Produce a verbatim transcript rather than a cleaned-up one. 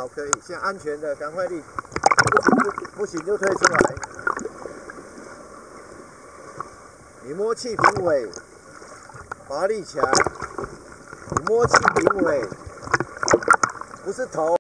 好，可以，现在安全的，赶快立，不行不不行就退出来。你摸气瓶尾，把它立起来。你摸气瓶尾，不是头。